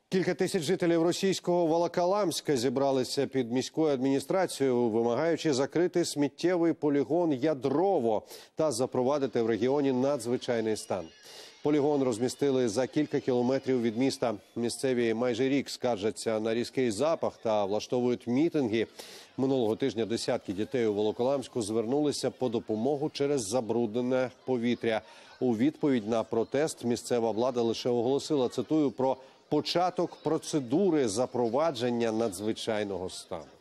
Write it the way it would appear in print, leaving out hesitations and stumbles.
Кілька тисяч жителів російського Волоколамська зібралися під міською адміністрацією, вимагаючи закрити сміттєвий полігон Ядрово та запровадити в регіоні надзвичайний стан. Полігон розмістили за кілька кілометрів від міста. Місцеві майже рік скаржаться на різкий запах та влаштовують мітинги. Минулого тижня десятки дітей у Волоколамську звернулися по допомогу через забруднене повітря. У відповідь на протест місцева влада лише оголосила, цитую, про початок процедури запровадження надзвичайного стану.